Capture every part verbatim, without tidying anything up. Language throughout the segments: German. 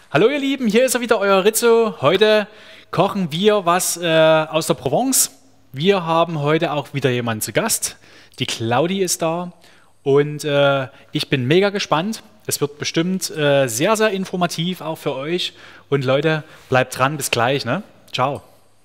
Hallo ihr Lieben, hier ist er wieder, euer Rizzo. Heute kochen wir was äh, aus der Provence. Wir haben heute auch wieder jemanden zu Gast. Die Claudi ist da und äh, ich bin mega gespannt. Es wird bestimmt äh, sehr, sehr informativ auch für euch. Und Leute, bleibt dran, bis gleich. Ne? Ciao.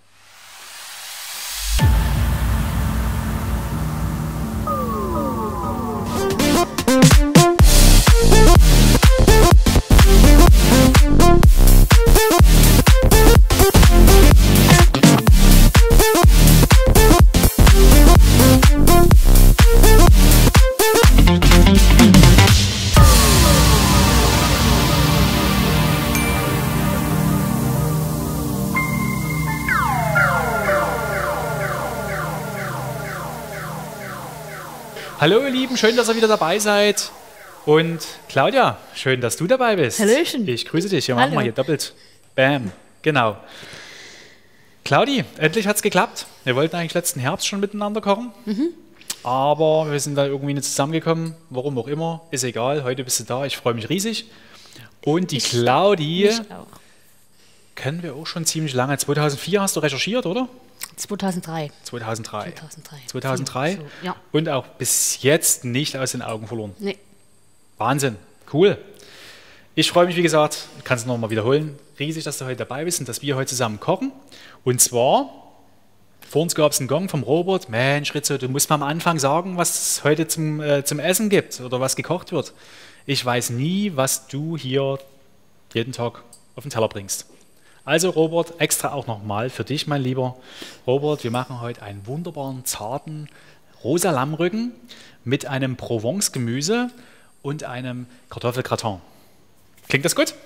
Hallo ihr Lieben, schön, dass ihr wieder dabei seid. Und Claudia, schön, dass du dabei bist. Hallöchen. Ich grüße dich. Wir machen Hallo. mal hier doppelt. Bam. Genau. Claudi, endlich hat es geklappt. Wir wollten eigentlich letzten Herbst schon miteinander kochen. Mhm. Aber wir sind da irgendwie nicht zusammengekommen. Warum auch immer. Ist egal. Heute bist du da. Ich freue mich riesig. Und die Ich- Claudi Ich auch. kennen wir auch schon ziemlich lange. zweitausendvier hast du recherchiert, oder? zweitausenddrei. zweitausenddrei. zweitausenddrei. zweitausenddrei. So, ja. Und auch bis jetzt nicht aus den Augen verloren. Nee. Wahnsinn, cool. Ich freue mich, wie gesagt, ich kann es nochmal wiederholen, riesig, dass du heute dabei bist und dass wir heute zusammen kochen. Und zwar, vor uns gab es einen Gong vom Robert. Mensch, Rizzo, du musst mal am Anfang sagen, was es heute zum, äh, zum Essen gibt oder was gekocht wird. Ich weiß nie, was du hier jeden Tag auf den Teller bringst. Also Robert, extra auch nochmal für dich, mein Lieber. Robert, wir machen heute einen wunderbaren, zarten, rosa Lammrücken mit einem Provence-Gemüse und einem Kartoffelgratin. Klingt das gut?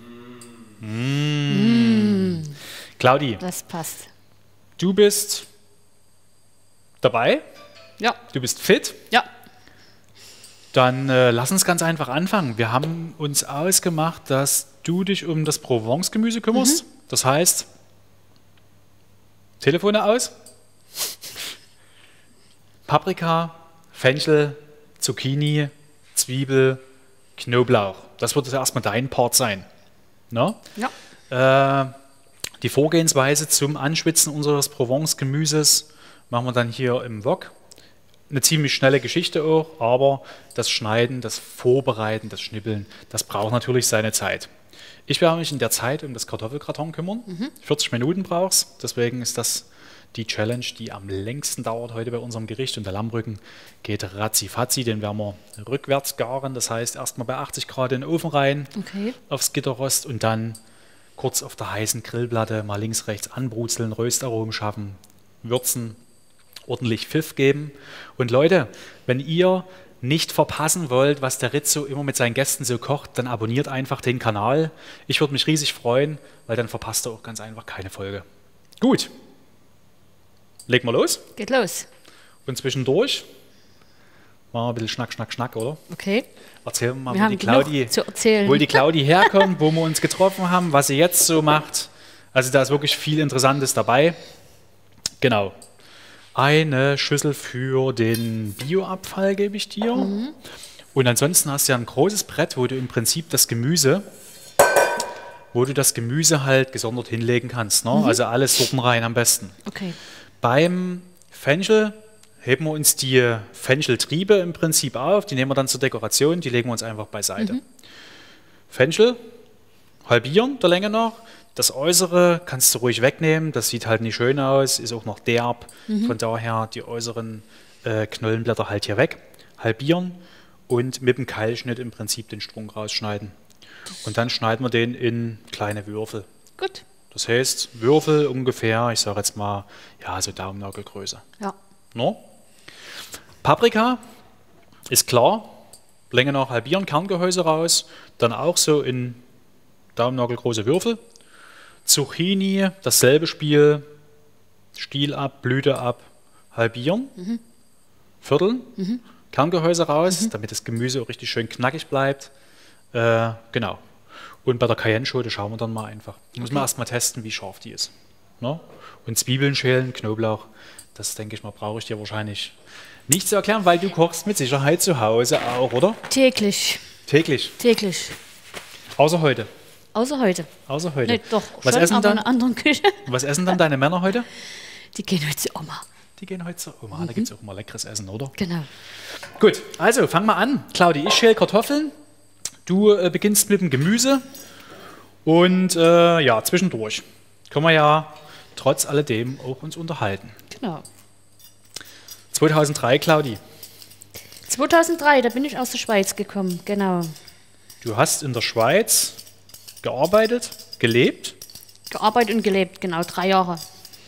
Mm. Mm. Claudi, Das passt. du bist dabei, Ja. du bist fit. Ja. Dann äh, lass uns ganz einfach anfangen. Wir haben uns ausgemacht, dass du dich um das Provence-Gemüse kümmerst. Mhm. Das heißt, Telefone aus, Paprika, Fenchel, Zucchini, Zwiebel, Knoblauch. Das wird erstmal dein Part sein. Ne? Ja. Äh, die Vorgehensweise zum Anschwitzen unseres Provence-Gemüses machen wir dann hier im Wok. Eine ziemlich schnelle Geschichte auch, aber das Schneiden, das Vorbereiten, das Schnippeln, das braucht natürlich seine Zeit. Ich werde mich in der Zeit um das Kartoffelgratin kümmern. Mhm. vierzig Minuten brauchst, deswegen ist das die Challenge, die am längsten dauert heute bei unserem Gericht. Und der Lammrücken geht ratzi-fatzi, den werden wir rückwärts garen. Das heißt, erstmal bei achtzig Grad in den Ofen rein, Okay. aufs Gitterrost und dann kurz auf der heißen Grillplatte mal links, rechts anbrutzeln, Röstaromen schaffen, würzen, ordentlich Pfiff geben. Und Leute, wenn ihr nicht verpassen wollt, was der Rizzo immer mit seinen Gästen so kocht, dann abonniert einfach den Kanal. Ich würde mich riesig freuen, weil dann verpasst ihr auch ganz einfach keine Folge. Gut, legen wir los. Geht los. Und zwischendurch machen wir ein bisschen Schnack, Schnack, Schnack, oder? Okay. Erzählen wir mal, Wir wo haben die, genug Claudi, zu erzählen. wo die Claudi herkommt, wo wir uns getroffen haben, was sie jetzt so macht. Also da ist wirklich viel Interessantes dabei. Genau. Eine Schüssel für den Bioabfall gebe ich dir. Mhm. Und ansonsten hast du ja ein großes Brett, wo du im Prinzip das Gemüse, wo du das Gemüse halt gesondert hinlegen kannst. Ne? Mhm. Also alles Sorten rein am besten. Okay. Beim Fenchel heben wir uns die Fencheltriebe im Prinzip auf. Die nehmen wir dann zur Dekoration, die legen wir uns einfach beiseite. Mhm. Fenchel halbieren der Länge nach. Das Äußere kannst du ruhig wegnehmen, das sieht halt nicht schön aus, ist auch noch derb. Mhm. Von daher die äußeren äh, Knollenblätter halt hier weg, halbieren und mit dem Keilschnitt im Prinzip den Strunk rausschneiden. Und dann schneiden wir den in kleine Würfel. Gut. Das heißt, Würfel ungefähr, ich sage jetzt mal, ja, so Daumennagelgröße. Ja. No? Paprika ist klar, Länge nach halbieren, Kerngehäuse raus, dann auch so in Daumennagelgroße Würfel. Zucchini, dasselbe Spiel, Stiel ab, Blüte ab, halbieren, mhm. vierteln, mhm. Kerngehäuse raus, mhm. damit das Gemüse auch richtig schön knackig bleibt. Äh, genau. Und bei der Cayenne-Schote schauen wir dann mal einfach. Da müssen wir erst mal testen, wie scharf die ist. Ne? Und Zwiebeln schälen, Knoblauch, das denke ich mal, brauche ich dir wahrscheinlich nicht zu erklären, weil du kochst mit Sicherheit zu Hause auch, oder? Täglich. Täglich. Täglich. Außer heute. Außer heute. Außer heute. Nee, doch, Was schon, essen aber dann? in einer anderen Küche. Was essen dann deine Männer heute? Die gehen heute zu Oma. Die gehen heute zur Oma. Da gibt es auch immer leckeres Essen, oder? Genau. Gut, also fang mal an. Claudi, ich schäle Kartoffeln. Du äh, beginnst mit dem Gemüse. Und äh, ja, zwischendurch können wir ja trotz alledem auch uns unterhalten. Genau. zweitausenddrei, Claudi. zweitausenddrei, da bin ich aus der Schweiz gekommen, genau. Du hast in der Schweiz gearbeitet, gelebt. Gearbeitet und gelebt, genau, drei Jahre.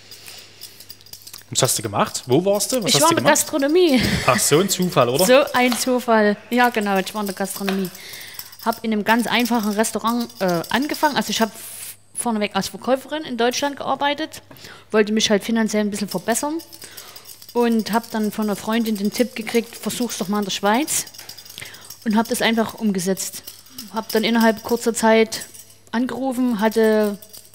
Was hast du gemacht? Wo warst du? Was Ich hast war du in der gemacht? Gastronomie. Ach, so ein Zufall, oder? So ein Zufall. Ja, genau, ich war in der Gastronomie. Habe in einem ganz einfachen Restaurant äh, angefangen. Also ich habe vorneweg als Verkäuferin in Deutschland gearbeitet, wollte mich halt finanziell ein bisschen verbessern und habe dann von einer Freundin den Tipp gekriegt, versuch's doch mal in der Schweiz und habe das einfach umgesetzt. Habe dann innerhalb kurzer Zeit angerufen, hatte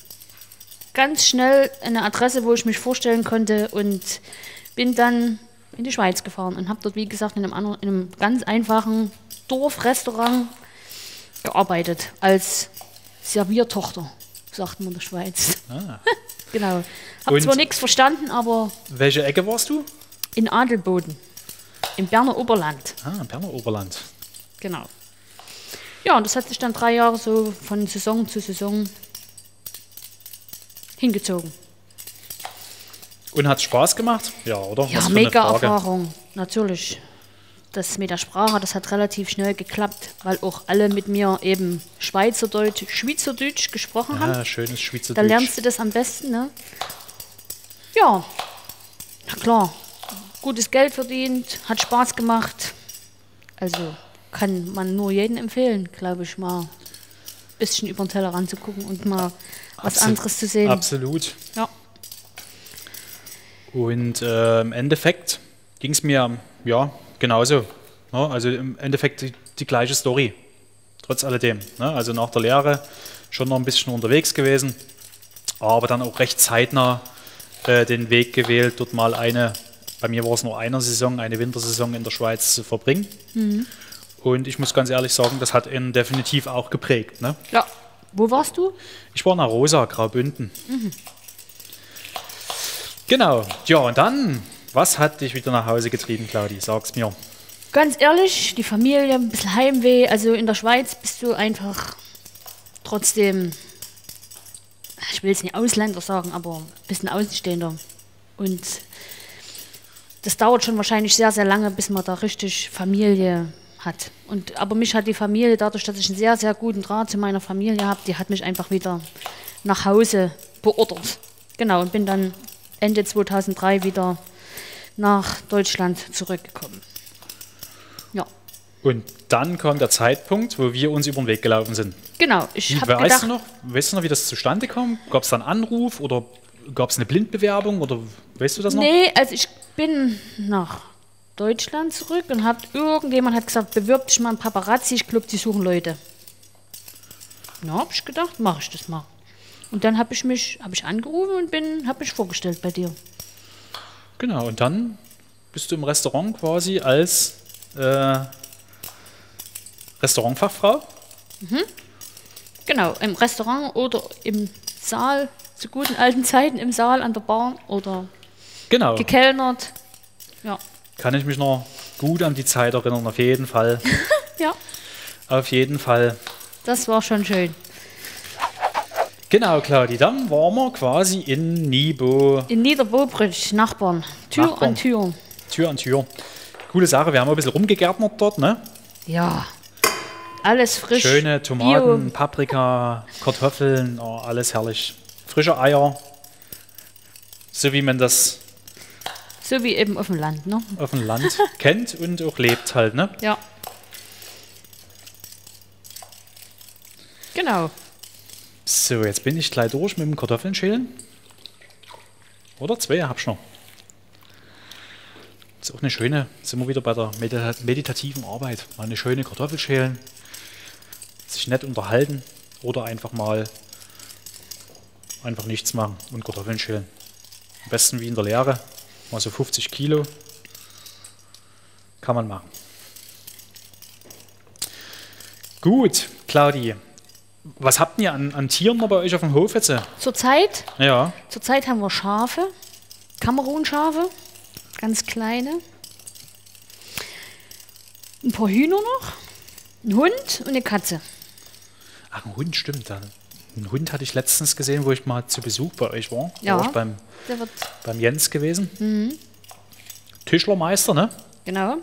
ganz schnell eine Adresse, wo ich mich vorstellen konnte und bin dann in die Schweiz gefahren und habe dort, wie gesagt, in einem, anderen, in einem ganz einfachen Dorfrestaurant gearbeitet, als Serviertochter, sagt man in der Schweiz. Ah. Genau. Habe Und- zwar nichts verstanden, aber Welche Ecke warst du? in Adelboden, im Berner Oberland. Ah, Berner Oberland. Genau. Ja, und das hat sich dann drei Jahre so von Saison zu Saison hingezogen. Und hat Spaß gemacht? Ja, oder? Ja, Was für eine mega Frage. Erfahrung, natürlich. Das mit der Sprache, das hat relativ schnell geklappt, weil auch alle mit mir eben Schweizerdeutsch, Schweizerdeutsch gesprochen haben. Ah, schönes Da Schweizerdeutsch. lernst du das am besten, ne? Ja, na klar. Gutes Geld verdient, hat Spaß gemacht. Also kann man nur jedem empfehlen, glaube ich, mal ein bisschen über den Tellerrand zu gucken und mal was Absolut. anderes zu sehen. Absolut. Ja. Und äh, im Endeffekt ging es mir ja genauso. Ne? Also im Endeffekt die, die gleiche Story. Trotz alledem. Ne? Also nach der Lehre schon noch ein bisschen unterwegs gewesen, aber dann auch recht zeitnah äh, den Weg gewählt, dort mal eine, bei mir war es nur eine Saison, eine Wintersaison in der Schweiz zu verbringen. Mhm. Und ich muss ganz ehrlich sagen, das hat ihn definitiv auch geprägt. Ne? Ja. Wo warst du? Ich war in der Rosa, Graubünden. Genau. Ja, und dann, was hat dich wieder nach Hause getrieben, Claudi? Sag's mir. Ganz ehrlich, die Familie, ein bisschen Heimweh. Also in der Schweiz bist du einfach trotzdem, ich will jetzt nicht Ausländer sagen, aber ein bisschen Außenstehender. Und das dauert schon wahrscheinlich sehr, sehr lange, bis man da richtig Familie hat. Und, aber mich hat die Familie, dadurch, dass ich einen sehr, sehr guten Draht zu meiner Familie habe, die hat mich einfach wieder nach Hause beordert. Genau, und bin dann Ende zweitausenddrei wieder nach Deutschland zurückgekommen. Ja, Und dann kam der Zeitpunkt, wo wir uns über den Weg gelaufen sind. genau. Ich Wie, habe weißt gedacht, du noch, weißt du noch, wie das zustande kam? Gab es da einen Anruf oder gab es eine Blindbewerbung oder weißt du das noch? nee, also ich bin nach Deutschland zurück und hab, irgendjemand hat gesagt, bewirb dich mal im Paparazzi, ich glaube, die suchen Leute. Ja, habe ich gedacht, mache ich das mal. Und dann habe ich mich, habe ich angerufen und bin, habe mich vorgestellt bei dir. Genau, und dann bist du im Restaurant quasi als äh, Restaurantfachfrau. Genau, im Restaurant oder im Saal, zu guten alten Zeiten im Saal an der Bar oder Genau, gekellnert. Ja, kann ich mich noch gut an die Zeit erinnern, auf jeden Fall. ja, Auf jeden Fall. das war schon schön. Genau, Claudi, dann waren wir quasi in Nibo, In Niederbobrich, Nachbarn, Tür Nachbarn. an Tür. Tür an Tür. Coole Sache, wir haben ein bisschen rumgegärtnert dort, ne? Ja, alles frisch. Schöne Tomaten, Bio. Paprika, Kartoffeln, oh, alles herrlich. Frische Eier, so wie man das So wie eben auf dem Land, ne? auf dem Land kennt und auch lebt halt, ne? Ja. Genau. So, jetzt bin ich gleich durch mit dem Kartoffeln schälen. Oder zwei hab ich noch. Ist auch eine schöne, sind wir wieder bei der medita meditativen Arbeit. Mal eine schöne Kartoffel schälen, sich nett unterhalten oder einfach mal einfach nichts machen und Kartoffeln schälen. Am besten wie in der Lehre, mal so fünfzig Kilo. Kann man machen. Gut, Claudi. Was habt ihr an, an Tieren noch bei euch auf dem Hof jetzt? Zurzeit, Ja. zurzeit haben wir Schafe, Kamerunschafe, ganz kleine. Ein paar Hühner noch, ein Hund und eine Katze. Ach, ein Hund, stimmt. Da. Einen Hund hatte ich letztens gesehen, wo ich mal zu Besuch bei euch war. Ja. Da war ich beim, Der wird, beim Jens gewesen. Mhm. Tischlermeister, ne? genau.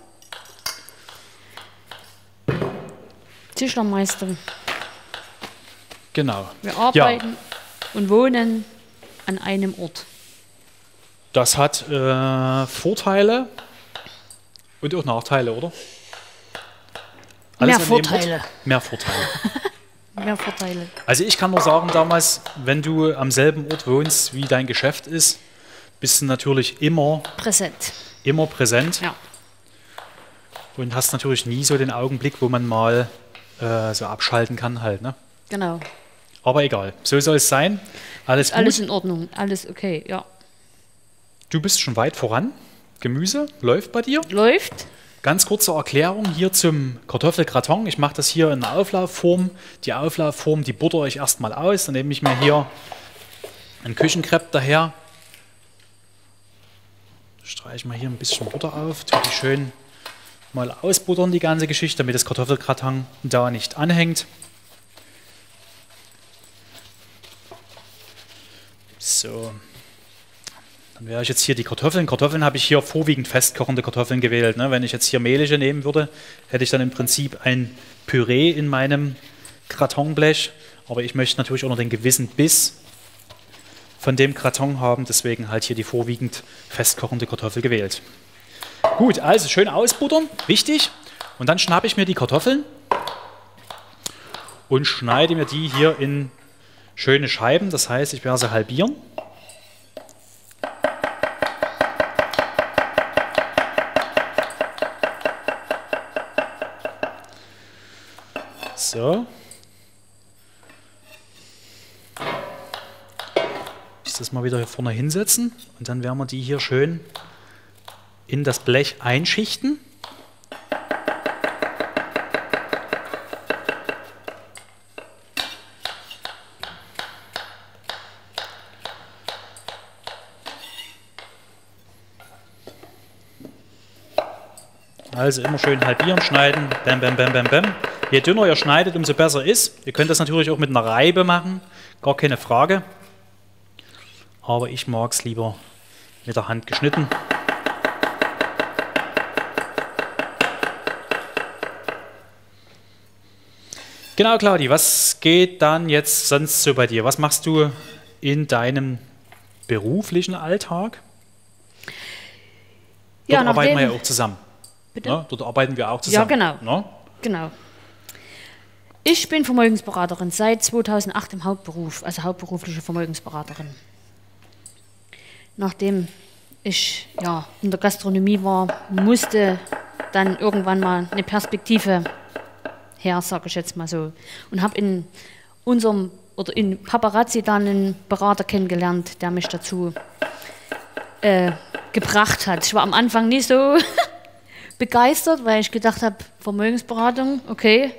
Tischlermeister. Genau. Wir arbeiten und wohnen an einem Ort. Das hat äh, Vorteile und auch Nachteile, oder? Mehr an dem Vorteile. Ort? Mehr Vorteile. Mehr Vorteile. Also ich kann nur sagen, damals, wenn du am selben Ort wohnst, wie dein Geschäft ist, bist du natürlich immer, Präsent. immer präsent Ja. und hast natürlich nie so den Augenblick, wo man mal äh, so abschalten kann halt, ne? Genau. Aber egal, so soll es sein. Alles gut. Alles in Ordnung. Alles okay, ja. Du bist schon weit voran. Gemüse läuft bei dir. Läuft. Ganz kurze Erklärung hier zum Kartoffelgratin. Ich mache das hier in einer Auflaufform. Die Auflaufform, die butter ich erstmal aus. Dann nehme ich mir hier ein Küchenkrepp daher. Streiche mal hier ein bisschen Butter auf. Tue die schön mal ausbuttern, die ganze Geschichte, damit das Kartoffelgratin da nicht anhängt. So. Dann wäre ich jetzt hier die Kartoffeln. Kartoffeln habe ich hier vorwiegend festkochende Kartoffeln gewählt. Ne? Wenn ich jetzt hier mehlige nehmen würde, hätte ich dann im Prinzip ein Püree in meinem Gratinblech. Aber ich möchte natürlich auch noch den gewissen Biss von dem Gratin haben. Deswegen halt hier die vorwiegend festkochende Kartoffel gewählt. Gut, also schön ausbuttern, wichtig. Und dann schnappe ich mir die Kartoffeln und schneide mir die hier in schöne Scheiben. Das heißt, ich werde sie halbieren. So. Ich das mal wieder hier vorne hinsetzen und dann werden wir die hier schön in das Blech einschichten. Also immer schön halbieren, schneiden, bam, bam, bam, bam, bam. Je dünner ihr schneidet, umso besser ist. Ihr könnt das natürlich auch mit einer Reibe machen, gar keine Frage. Aber ich mag es lieber mit der Hand geschnitten. Genau, Claudi, was geht dann jetzt sonst so bei dir? Was machst du in deinem beruflichen Alltag? Dort Ja, arbeiten wir nachdem- ja auch zusammen. Bitte? Ne? Dort arbeiten wir auch zusammen. Ja, genau. Ne? Genau. Ich bin Vermögensberaterin seit zweitausendacht im Hauptberuf, also hauptberufliche Vermögensberaterin. Nachdem ich ja, in der Gastronomie war, musste dann irgendwann mal eine Perspektive her, sage ich jetzt mal so. Und habe in unserem oder in Paparazzi dann einen Berater kennengelernt, der mich dazu äh, gebracht hat. Ich war am Anfang nicht so begeistert, weil ich gedacht habe, Vermögensberatung, okay.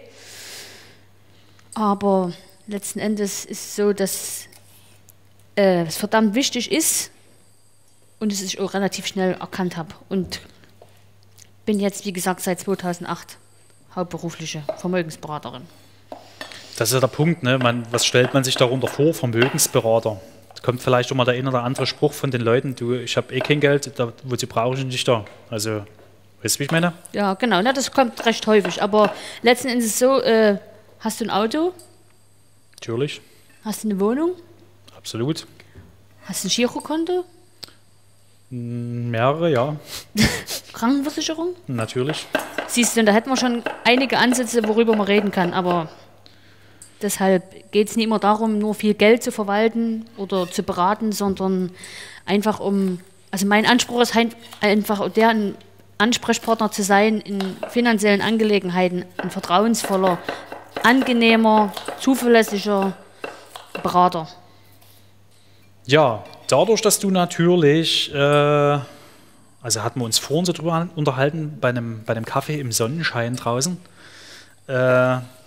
Aber letzten Endes ist es so, dass äh, es verdammt wichtig ist und es ich auch relativ schnell erkannt habe. Und bin jetzt, wie gesagt, seit zweitausendacht hauptberufliche Vermögensberaterin. Das ist ja der Punkt, ne? Man, was stellt man sich darunter vor? Vermögensberater. Da kommt vielleicht auch mal der ein oder andere Spruch von den Leuten, du, ich habe eh kein Geld, da, wozu brauche ich nicht da? Also, weißt du, wie ich meine? Ja, genau, na, das kommt recht häufig. Aber letzten Endes ist es so, äh, hast du ein Auto? Natürlich, Hast du eine Wohnung? absolut. Hast du ein Girokonto? Mehrere, ja, Krankenversicherung? natürlich. Siehst du, da hätten wir schon einige Ansätze, worüber man reden kann. Aber deshalb geht es nicht immer darum, nur viel Geld zu verwalten oder zu beraten, sondern einfach um, also mein Anspruch ist halt einfach der, ein Ansprechpartner zu sein in finanziellen Angelegenheiten, ein vertrauensvoller, angenehmer, zuverlässiger Berater. Ja, dadurch, dass du natürlich, äh, also hatten wir uns vorhin so drüber unterhalten, bei einem, bei einem Kaffee im Sonnenschein draußen, äh,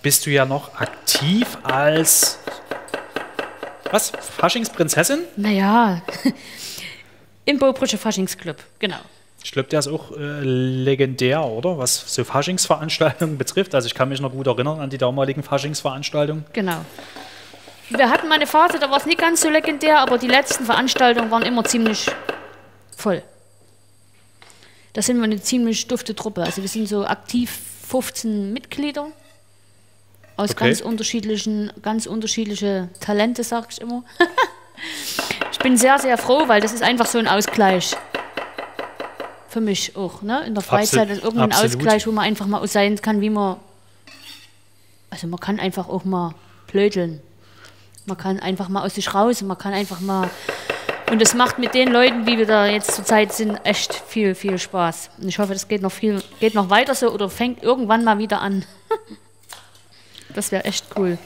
bist du ja noch aktiv als, was, Faschingsprinzessin? Naja, im Bobrüscher Faschingsclub, genau. Ich glaube, der ist auch äh, legendär, oder? Was so Faschingsveranstaltungen betrifft. Also ich kann mich noch gut erinnern an die damaligen Faschingsveranstaltungen. Genau. Wir hatten mal eine Phase, da war es nicht ganz so legendär, aber die letzten Veranstaltungen waren immer ziemlich voll. Da sind wir eine ziemlich dufte Truppe. Also wir sind so aktiv fünfzehn Mitglieder aus Okay. ganz unterschiedlichen, ganz unterschiedliche Talente, sag ich immer. Ich bin sehr, sehr froh, weil das ist einfach so ein Ausgleich. Für mich auch, ne? In der Freizeit Absolut, ist irgendein absolut. Ausgleich, wo man einfach mal sein kann, wie man. Also man kann einfach auch mal blödeln. Man kann einfach mal aus sich raus, man kann einfach mal. Und das macht mit den Leuten, wie wir da jetzt zurzeit sind, echt viel, viel Spaß. Und ich hoffe, das geht noch viel, geht noch weiter so oder fängt irgendwann mal wieder an. Das wäre echt cool.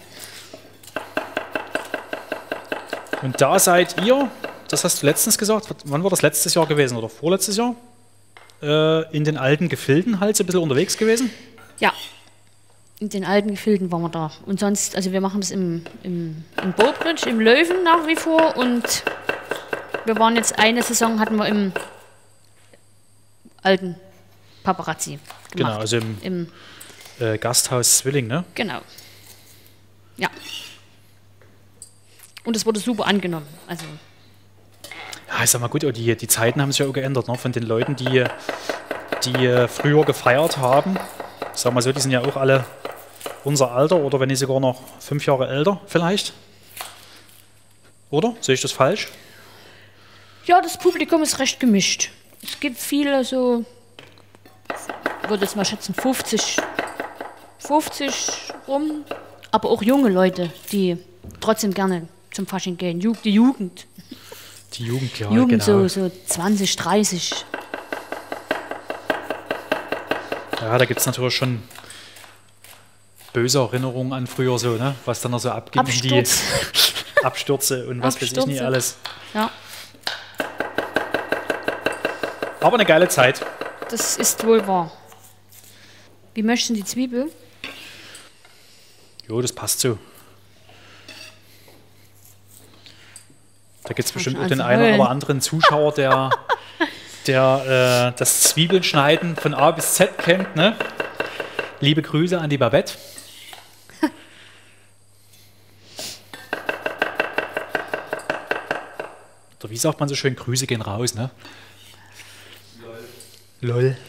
Und da seid ihr, das hast du letztens gesagt, wann war das, letztes Jahr gewesen oder vorletztes Jahr? Äh, in den alten Gefilden halt so ein bisschen unterwegs gewesen? Ja, in den alten Gefilden waren wir da. Und sonst, also wir machen das im, im, im Bobrütsch, im Löwen nach wie vor. Und wir waren jetzt eine Saison, hatten wir im alten Paparazzi gemacht. Genau, also im, Im, äh, Gasthaus Zwilling, ne? genau. Ja. Und es wurde super angenommen. Also Ja, ich sag mal gut, oh, die, die Zeiten haben sich ja auch geändert, ne? Von den Leuten, die, die äh, früher gefeiert haben. Ich sag mal so, die sind ja auch alle unser Alter oder wenn nicht sogar noch fünf Jahre älter vielleicht. Oder? Sehe ich das falsch? ja, das Publikum ist recht gemischt. Es gibt viele so, ich würde jetzt mal schätzen, fünfzig, fünfzig rum, aber auch junge Leute, die trotzdem gerne zum Fasching gehen. Ju- Die Jugend. Die Jugend, ja, Jugend genau. so, so zwanzig, dreißig. Ja, da gibt es natürlich schon böse Erinnerungen an früher so, ne? Was dann noch so abging. Absturz. Die Abstürze und was weiß ich nicht Abstürze. alles. Ja, Aber eine geile Zeit. das ist wohl wahr. Wie möchten die Zwiebel? Jo, das passt so. Da gibt es bestimmt auch also den einen heulen. oder anderen Zuschauer, der, der äh, das Zwiebelschneiden von A bis Z kennt. Ne? Liebe Grüße an die Babette. Oder wie sagt man so schön, Grüße gehen raus, ne? Lol. Lol.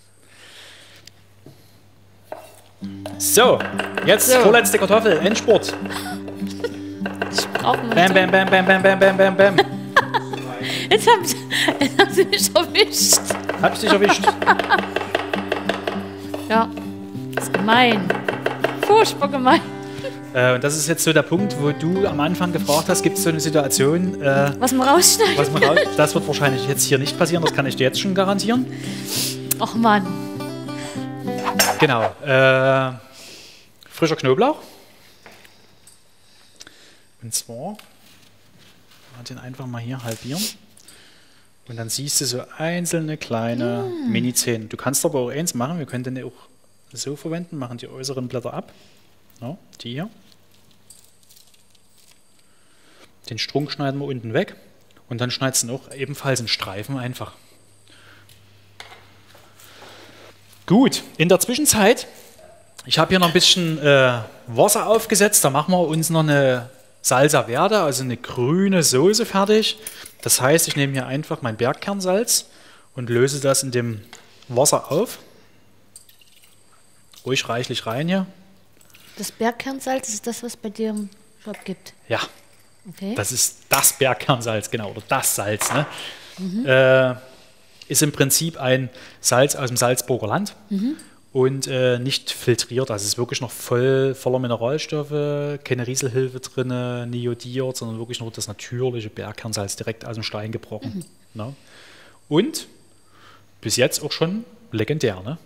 So, jetzt So. vorletzte Kartoffel, Endspurt. Ich brauche mal. Bam, bam, bam, bam, bam, bam, bam, bam, bam. Jetzt haben sie, jetzt haben sie mich erwischt. Hab ich dich erwischt? Ja, das ist gemein. Furchtbar gemein. Äh, und das ist jetzt so der Punkt, wo du am Anfang gefragt hast, gibt es so eine Situation, äh, Was man rausschneidet. was man raus, das wird wahrscheinlich jetzt hier nicht passieren, das kann ich dir jetzt schon garantieren. Ach Mann. Genau. Äh, frischer Knoblauch. Und zwar, den einfach mal hier halbieren. Und dann siehst du so einzelne kleine Mm. Mini-Zähne. Du kannst aber auch eins machen, wir können den auch so verwenden, machen die äußeren Blätter ab. Ja, die hier. Den Strunk schneiden wir unten weg. Und dann schneidest du auch ebenfalls in Streifen einfach. Gut, in der Zwischenzeit, ich habe hier noch ein bisschen äh, Wasser aufgesetzt, da machen wir uns noch eine Salsa Verde, also eine grüne Soße fertig. Das heißt, ich nehme hier einfach mein Bergkernsalz und löse das in dem Wasser auf. Ruhig reichlich rein hier. Das Bergkernsalz ist das, was es bei dir im Shop gibt. Ja, Okay. das ist das Bergkernsalz, genau, oder das Salz. Ne? Äh, ist im Prinzip ein Salz aus dem Salzburger Land und äh, nicht filtriert. Also es ist wirklich noch voll voller Mineralstoffe, keine Rieselhilfe drin, nie jodiert, sondern wirklich nur das natürliche Bergkernsalz direkt aus dem Stein gebrochen. Ne? Und bis jetzt auch schon legendär. Ne?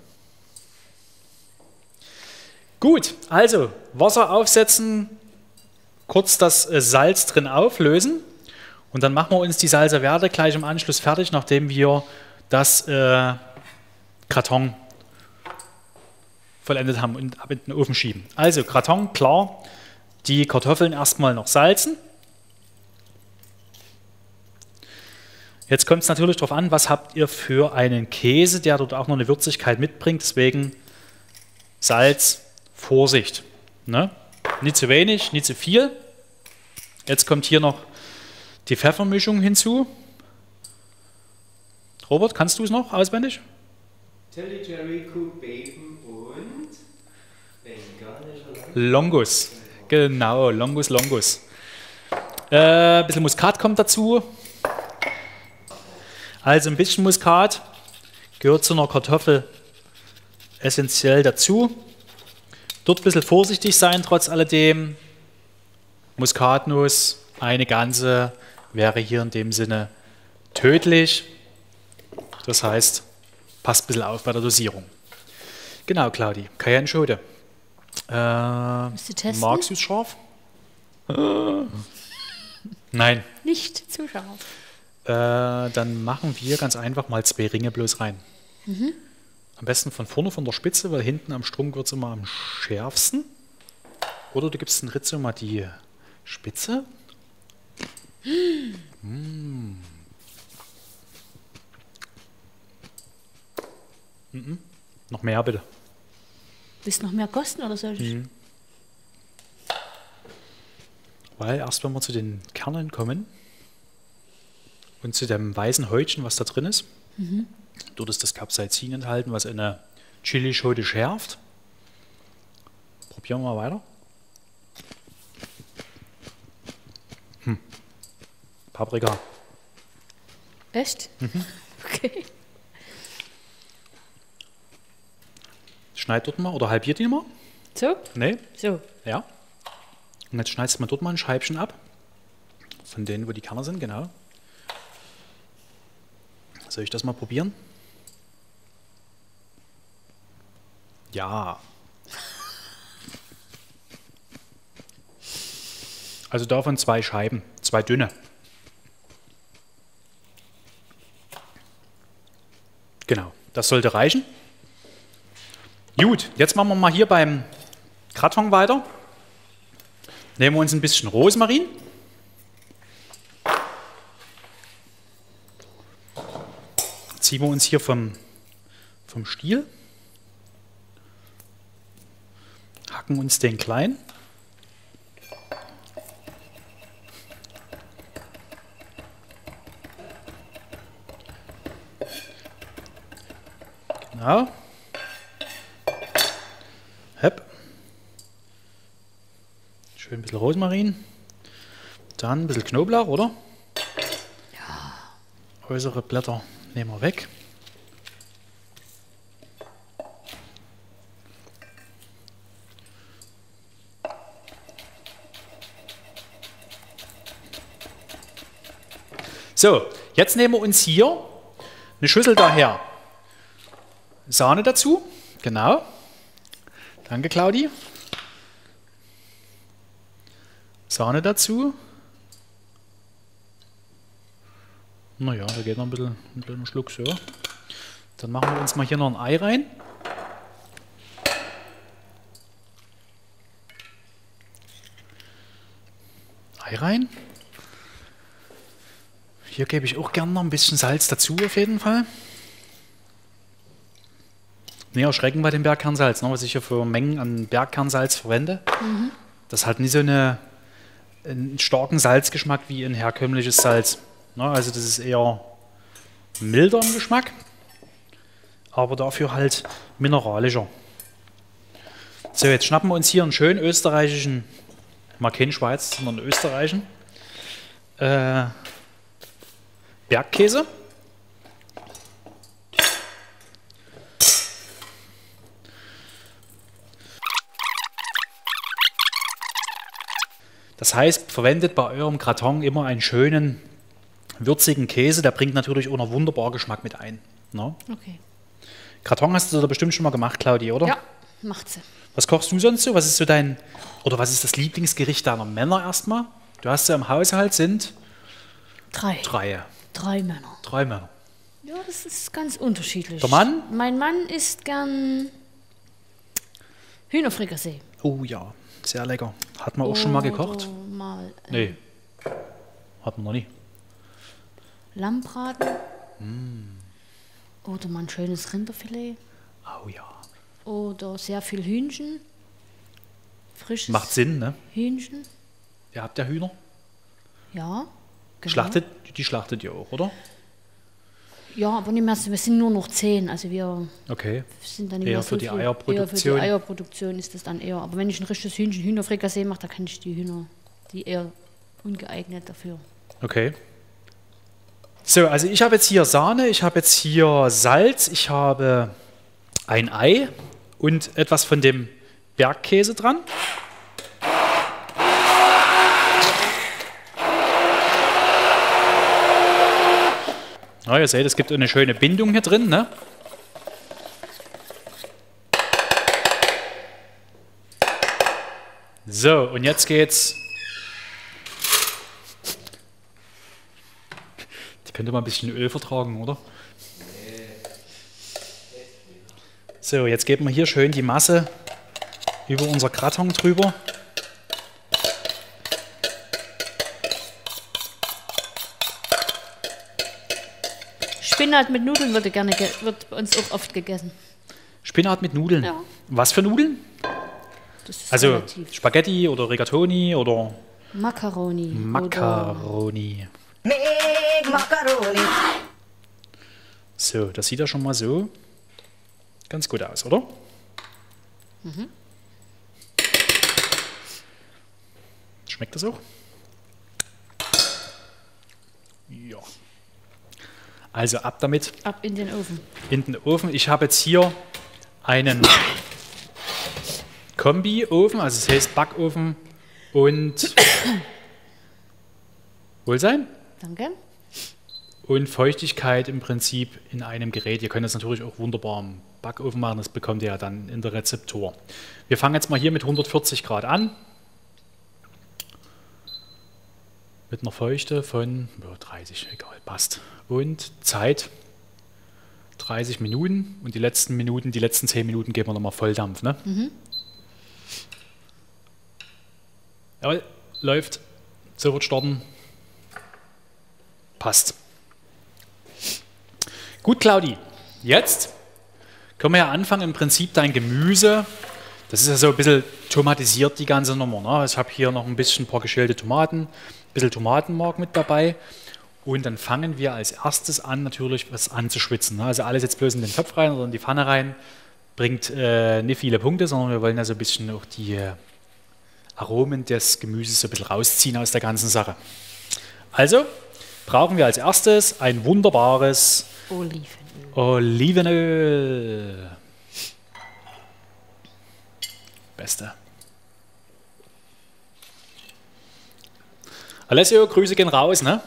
Gut, also Wasser aufsetzen, kurz das äh, Salz drin auflösen und dann machen wir uns die Salsa Verde gleich im Anschluss fertig, nachdem wir das äh, Gratin vollendet haben und ab in den Ofen schieben. Also Gratin, klar, die Kartoffeln erstmal noch salzen. Jetzt kommt es natürlich darauf an, was habt ihr für einen Käse, der dort auch noch eine Würzigkeit mitbringt. Deswegen Salz, Vorsicht. Ne? Nicht zu wenig, nicht zu viel. Jetzt kommt hier noch die Pfeffermischung hinzu. Robert, kannst du es noch auswendig? Tilly, Jerry, Cook, Bacon und bengalischer Longus. Genau, Longus, Longus. Äh, ein bisschen Muskat kommt dazu. Also ein bisschen Muskat gehört zu einer Kartoffel essentiell dazu. Dort ein bisschen vorsichtig sein, trotz alledem. Muskatnuss, eine ganze, wäre hier in dem Sinne tödlich. Das heißt, passt ein bisschen auf bei der Dosierung. Genau, Claudi, Cayenne-Schote. Äh, Musst du testen? magst du es scharf? Nein. Nicht zu scharf. Äh, dann machen wir ganz einfach mal zwei Ringe bloß rein. Mhm. Am besten von vorne von der Spitze, weil hinten am Strunk wird es immer am schärfsten. Oder du gibst den Rizzo mal die Spitze. Mm. Mm-mm. Noch mehr bitte. Willst du noch mehr kosten oder soll ich? Mhm. Weil erst wenn wir zu den Kernen kommen und zu dem weißen Häutchen, was da drin ist, Mhm. dort ist das Capsaicin enthalten, was eine Chilischote schärft. Probieren wir mal weiter. Hm. Paprika. Echt? Mhm. Okay. Schneid dort mal oder halbiert ihn mal. So? Nee, So. ja. Und jetzt schneidest du mal dort mal ein Scheibchen ab. Von denen, wo die Kerne sind, genau. Soll ich das mal probieren? Ja. Also davon zwei Scheiben, zwei dünne. Genau, das sollte reichen. Gut, jetzt machen wir mal hier beim Gratin weiter. Nehmen wir uns ein bisschen Rosmarin. Ziehen wir uns hier vom, vom Stiel. Hacken uns den klein. Genau. Hepp. Schön ein bisschen Rosmarin. Dann ein bisschen Knoblauch, oder? Ja. Äußere Blätter nehmen wir weg. So, jetzt nehmen wir uns hier eine Schüssel daher. Sahne dazu, genau. Danke, Claudi. Sahne dazu. Naja, da geht noch ein bisschen ein kleiner Schluck so. Dann machen wir uns mal hier noch ein Ei rein. Ei rein. Hier gebe ich auch gerne noch ein bisschen Salz dazu, auf jeden Fall. Nee, erschrecken bei dem Bergkernsalz, ne, was ich hier für Mengen an Bergkernsalz verwende. Mhm. Das hat nicht so eine, einen starken Salzgeschmack wie ein herkömmliches Salz. Ne, also das ist eher milder im Geschmack, aber dafür halt mineralischer. So, jetzt schnappen wir uns hier einen schönen österreichischen, mal kein Schweiz, sondern österreichischen äh, Bergkäse. Das heißt, verwendet bei eurem Gratin immer einen schönen, würzigen Käse. Der bringt natürlich auch noch wunderbar Geschmack mit ein. Ne? Okay. Gratin hast du da bestimmt schon mal gemacht, Claudia, oder? Ja, macht sie. Was kochst du sonst so? Was ist so dein, oder was ist das Lieblingsgericht deiner Männer erstmal? Du hast ja im Haushalt sind Drei. drei. Drei Männer. Drei Männer. Ja, das ist ganz unterschiedlich. Der Mann? Mein Mann isst gern Hühnerfrikassee. Oh ja, sehr lecker. Hat man auch schon mal gekocht? Oder mal äh, Nee, hat man noch nie. Lammbraten. Oder mal ein schönes Rinderfilet. Oh ja. Oder sehr viel Hühnchen. Frisches Macht Sinn, ne? Hühnchen. Ihr habt ja Hühner. Ja. Genau. Schlachtet, die schlachtet ihr auch, oder? Ja, aber nicht mehr so. Wir sind nur noch zehn. Also wir Okay. sind dann nicht Eher mehr für so die viel. Eierproduktion. Eher für die Eierproduktion ist das dann eher. Aber wenn ich ein richtiges Hühnchen, Hühnerfrikassee mache, dann kann ich die Hühner, die eher ungeeignet dafür. Okay. So, also ich habe jetzt hier Sahne, ich habe jetzt hier Salz, ich habe ein Ei und etwas von dem Bergkäse dran. Ja, ihr seht, es gibt eine schöne Bindung hier drin, ne? So, und jetzt geht's. Die könnte mal ein bisschen Öl vertragen, oder? So, jetzt geben wir hier schön die Masse über unser Gratin drüber. Spinat mit Nudeln wird, gerne ge wird bei uns auch oft gegessen. Spinat mit Nudeln. Ja. Was für Nudeln? Das ist Also relativ. Spaghetti oder Rigatoni oder Macaroni. Macaroni. Macaroni. So, das sieht ja schon mal so ganz gut aus, oder? Mhm. Schmeckt das auch? Ja. Also ab damit Ab in den Ofen. in den Ofen. Ich habe jetzt hier einen Kombi-Ofen, also das heißt Backofen und Wohlsein Danke. und Feuchtigkeit im Prinzip in einem Gerät. Ihr könnt das natürlich auch wunderbar im Backofen machen, das bekommt ihr ja dann in der Rezeptur. Wir fangen jetzt mal hier mit hundertvierzig Grad an. Mit einer Feuchte von ja, dreißig, egal, passt. Und Zeit dreißig Minuten und die letzten Minuten, die letzten zehn Minuten geben wir nochmal Volldampf. Ne? Mhm. Jawohl, läuft. Sofort starten. Passt. Gut, Claudi. Jetzt können wir ja anfangen, im Prinzip dein Gemüse, das ist ja so ein bisschen tomatisiert, die ganze Nummer. Ne? Ich habe hier noch ein bisschen ein paar geschälte Tomaten, ein bisschen Tomatenmark mit dabei. Und dann fangen wir als erstes an, natürlich was anzuschwitzen. Ne? Also alles jetzt bloß in den Topf rein oder in die Pfanne rein, bringt äh, nicht viele Punkte, sondern wir wollen ja so ein bisschen auch die äh, Aromen des Gemüses so ein bisschen rausziehen aus der ganzen Sache. Also brauchen wir als erstes ein wunderbares Olivenöl. Olivenöl. Beste. Alessio, Grüße gehen raus, ne?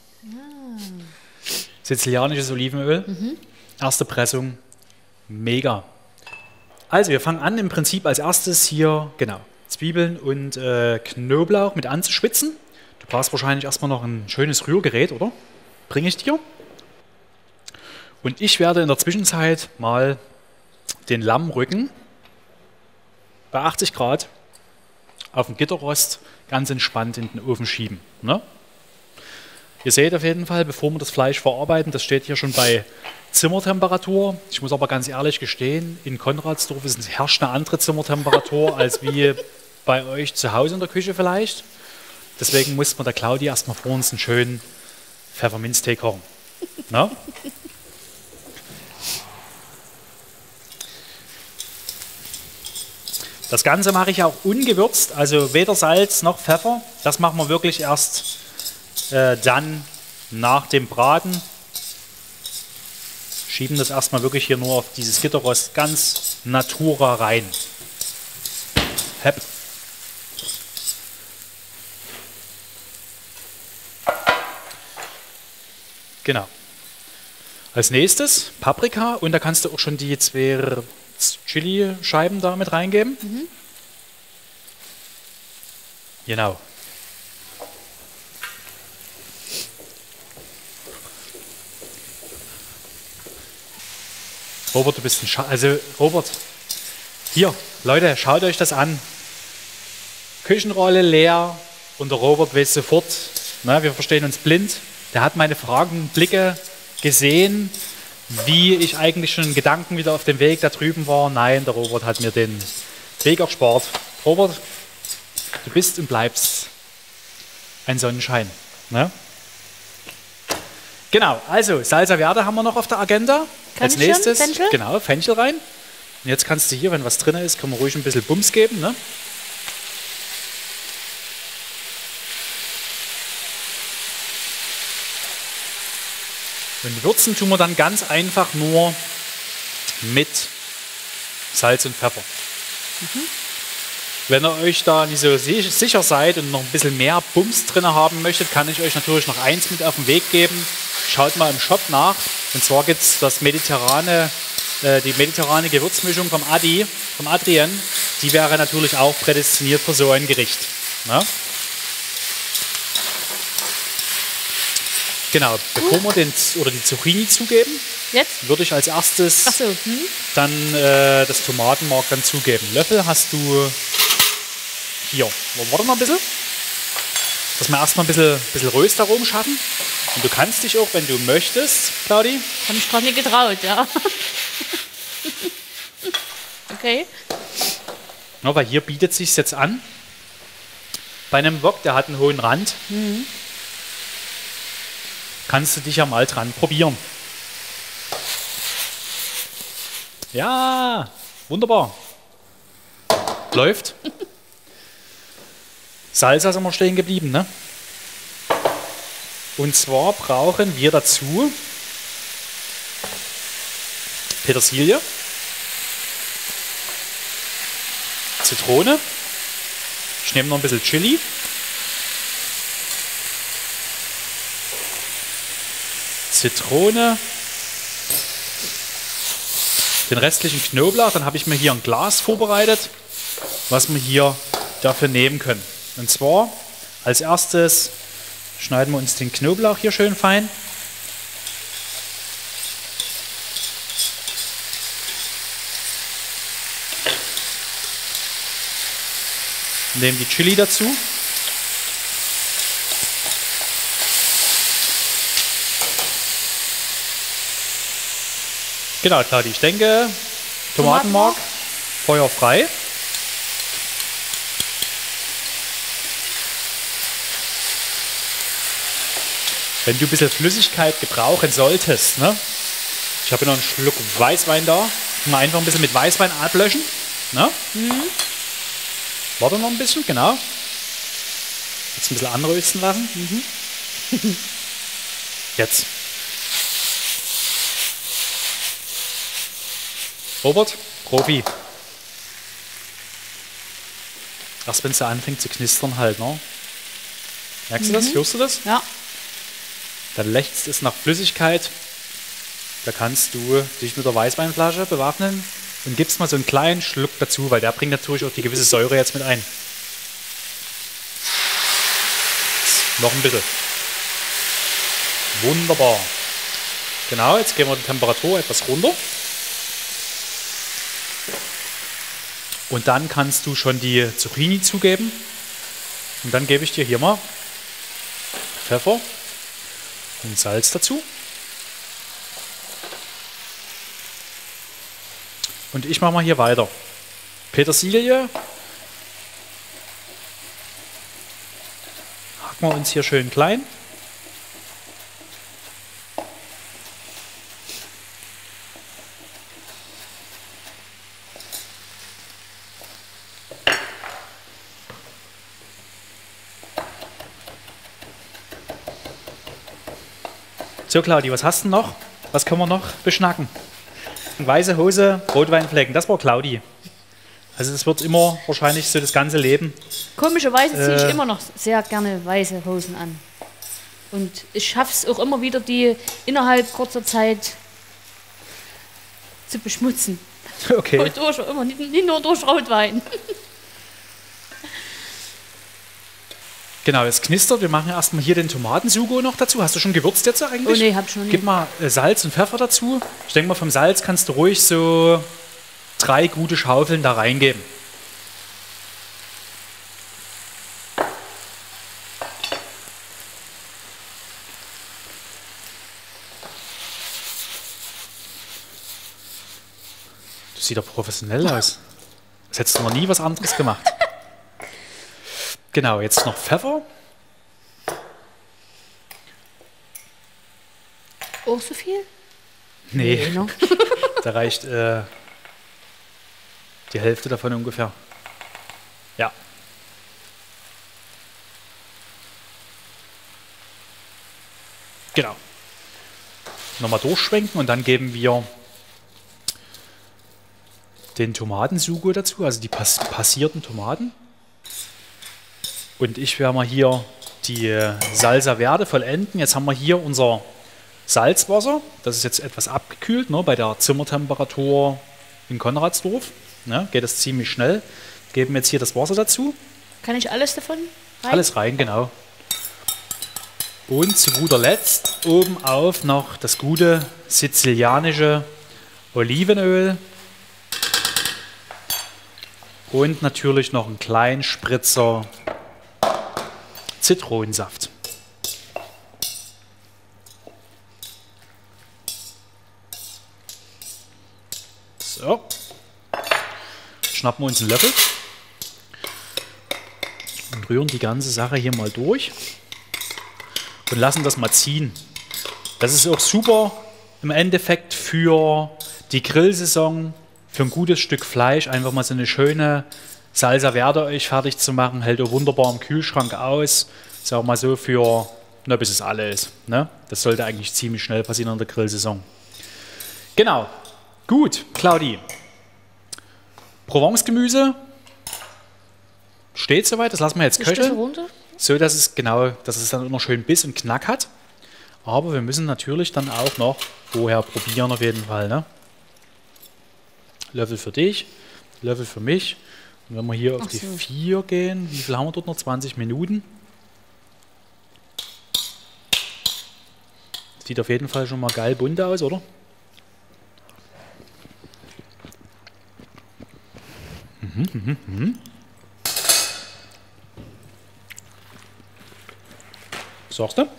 Sizilianisches Olivenöl. Mhm. Erste Pressung. Mega. Also, wir fangen an im Prinzip als erstes hier, genau, Zwiebeln und äh, Knoblauch mit anzuschwitzen. Du brauchst wahrscheinlich erstmal noch ein schönes Rührgerät, oder? Bringe ich dir. Und ich werde in der Zwischenzeit mal den Lammrücken bei achtzig Grad auf dem Gitterrost ganz entspannt in den Ofen schieben. Ne? Ihr seht auf jeden Fall, bevor wir das Fleisch verarbeiten, das steht hier schon bei Zimmertemperatur. Ich muss aber ganz ehrlich gestehen, in Konradsdorf ist, herrscht eine andere Zimmertemperatur als wie bei euch zu Hause in der Küche vielleicht. Deswegen musste man der Claudia erstmal vor uns einen schönen Pfefferminztee kochen. Ne? Das Ganze mache ich auch ungewürzt, also weder Salz noch Pfeffer. Das machen wir wirklich erst äh, dann nach dem Braten. Schieben das erstmal wirklich hier nur auf dieses Gitterrost ganz natura rein. Hepp. Genau. Als nächstes Paprika und da kannst du auch schon die zwei Chili-Scheiben da mit reingeben. Mhm. Genau. Robert, du bist ein Scha Also, Robert, Hier, Leute, schaut euch das an. Küchenrolle leer und der Robert weiß sofort, ne, wir verstehen uns blind. Der hat meine fragenden Blicke gesehen, wie ich eigentlich schon in Gedanken wieder auf dem Weg da drüben war. Nein, der Robert hat mir den Weg erspart. Robert, du bist und bleibst ein Sonnenschein. Ne? Genau, also Salsa Verde haben wir noch auf der Agenda. Kann Als ich schon? nächstes, Fenchel? genau, Fenchel rein. Und jetzt kannst du hier, wenn was drin ist, kann man ruhig ein bisschen Bums geben. Ne? Und würzen tun wir dann ganz einfach nur mit Salz und Pfeffer. Mhm. Wenn ihr euch da nicht so sicher seid und noch ein bisschen mehr Bums drin haben möchtet, kann ich euch natürlich noch eins mit auf den Weg geben. Schaut mal im Shop nach. Und zwar gibt es das mediterrane, äh, die mediterrane Gewürzmischung vom Adi, vom Adrian. Die wäre natürlich auch prädestiniert für so ein Gericht. Ne? Genau, bevor wir den, oder die Zucchini zugeben, Jetzt? würde ich als erstes Ach so. Hm? dann äh, das Tomatenmark dann zugeben. Löffel hast du hier. Warte mal ein bisschen. Dass wir erstmal ein bisschen, bisschen Röstaromen schaffen. Und du kannst dich auch, wenn du möchtest, Claudi. Hab mich gerade nicht getraut, ja. Okay. Ja, weil hier bietet es sich jetzt an. Bei einem Wok, der hat einen hohen Rand. Mhm. Kannst du dich ja mal dran probieren. Ja, wunderbar. Läuft. Salsa sind wir stehen geblieben, ne? Und zwar brauchen wir dazu Petersilie, Zitrone, ich nehme noch ein bisschen Chili, Zitrone, den restlichen Knoblauch, dann habe ich mir hier ein Glas vorbereitet, was wir hier dafür nehmen können. Und zwar als erstes schneiden wir uns den Knoblauch hier schön fein. Nehmen die Chili dazu. Genau, Claudi, ich denke, Tomatenmark, feuerfrei. Wenn du ein bisschen Flüssigkeit gebrauchen solltest, ne? Ich habe noch einen Schluck Weißwein da. Mal einfach ein bisschen mit Weißwein ablöschen. Ne? Mhm. Warte noch ein bisschen, genau. Jetzt ein bisschen anrösten lassen. Mhm. Jetzt. Robert, Profi. Erst wenn es anfängt zu knistern halt, ne? Merkst du das? Hörst du das? Ja. Dann lechzt es nach Flüssigkeit. Da kannst du dich mit der Weißweinflasche bewaffnen und gibst mal so einen kleinen Schluck dazu, weil der bringt natürlich auch die gewisse Säure jetzt mit ein. Noch ein bisschen. Wunderbar. Genau, jetzt gehen wir die Temperatur etwas runter. Und dann kannst du schon die Zucchini zugeben. Und dann gebe ich dir hier mal Pfeffer und Salz dazu. Und ich mache mal hier weiter. Petersilie. Hacken wir uns hier schön klein. So, Claudi, was hast du noch? Was können wir noch beschnacken? Weiße Hose, Rotweinflecken, das war Claudi. Also das wird immer wahrscheinlich so das ganze Leben. Komischerweise ziehe ich Äh. immer noch sehr gerne weiße Hosen an. Und ich schaffe es auch immer wieder, die innerhalb kurzer Zeit zu beschmutzen. Okay. Und durch, immer, nicht, nicht nur durch Rotwein. Genau, es knistert. Wir machen erstmal hier den Tomatensugo noch dazu. Hast du schon gewürzt jetzt eigentlich? Oh nee, hab ich schon nicht. Gib mal äh, Salz und Pfeffer dazu. Ich denke mal, vom Salz kannst du ruhig so drei gute Schaufeln da reingeben. Das sieht doch professionell aus. Das hättest du noch nie was anderes gemacht. Genau, jetzt noch Pfeffer. Auch so viel? Nee, ne? da reicht äh, die Hälfte davon ungefähr. Ja. Genau. Nochmal durchschwenken und dann geben wir den Tomatensugo dazu, also die pass passierten Tomaten. Und ich werde mal hier die Salsa Verde vollenden. Jetzt haben wir hier unser Salzwasser. Das ist jetzt etwas abgekühlt, ne, bei der Zimmertemperatur in Konradsdorf. Ne, geht das ziemlich schnell. Geben jetzt hier das Wasser dazu. Kann ich alles davon rein? Alles rein, genau. Und zu guter Letzt oben auf noch das gute sizilianische Olivenöl. Und natürlich noch einen kleinen Spritzer Zitronensaft. So. Schnappen wir uns einen Löffel und rühren die ganze Sache hier mal durch und lassen das mal ziehen. Das ist auch super im Endeffekt für die Grillsaison, für ein gutes Stück Fleisch, einfach mal so eine schöne Salsa Verde euch fertig zu machen, hält auch wunderbar im Kühlschrank aus. Ist auch mal so für, na, bis es alle ist. Ne? Das sollte eigentlich ziemlich schnell passieren in der Grillsaison. Genau. Gut, Claudi. Provence-Gemüse steht soweit, das lassen wir jetzt köcheln. runter? So, dass es genau, dass es dann immer schön Biss und Knack hat. Aber wir müssen natürlich dann auch noch vorher probieren auf jeden Fall. Ne? Löffel für dich, Löffel für mich. Und wenn wir hier auf Ach die so. vier gehen, wie viel haben wir dort noch? zwanzig Minuten. Sieht auf jeden Fall schon mal geil bunt aus, oder? Mhm, mhm, mhm. Sagst du?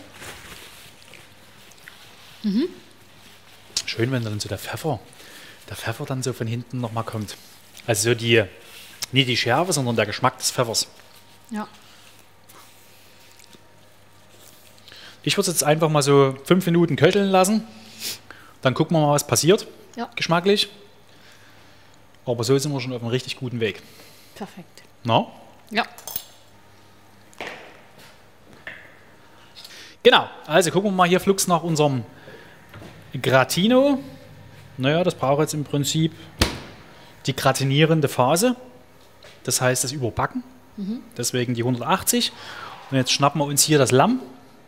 Mhm. Schön, wenn dann so der Pfeffer, der Pfeffer dann so von hinten nochmal kommt. Also so die, nicht die Schärfe, sondern der Geschmack des Pfeffers. Ja. Ich würde es jetzt einfach mal so fünf Minuten köcheln lassen. Dann gucken wir mal, was passiert, Ja. geschmacklich. Aber so sind wir schon auf einem richtig guten Weg. Perfekt. Na? Ja. Genau, also gucken wir mal hier flugs nach unserem Gratino. Naja, das braucht jetzt im Prinzip die gratinierende Phase. Das heißt das Überbacken. Mhm. Deswegen die hundertachtzig. Und jetzt schnappen wir uns hier das Lamm.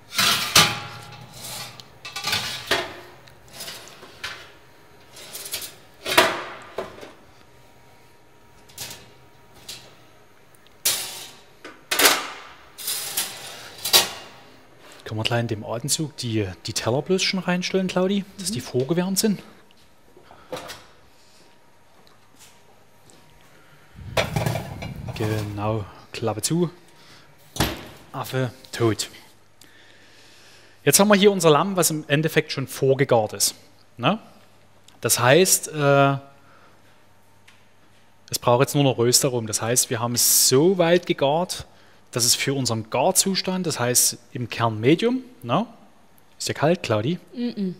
Können wir gleich in dem Atemzug die, die Teller bloß schon reinstellen, Claudi, dass die vorgewärmt sind? Genau, Klappe zu. Affe tot. Jetzt haben wir hier unser Lamm, was im Endeffekt schon vorgegart ist. Ne? Das heißt, äh, es braucht jetzt nur noch Röstaromen. Das heißt, wir haben es so weit gegart, dass es für unseren Garzustand, das heißt im Kern Medium, ne? Ist ja kalt, Claudi? Mm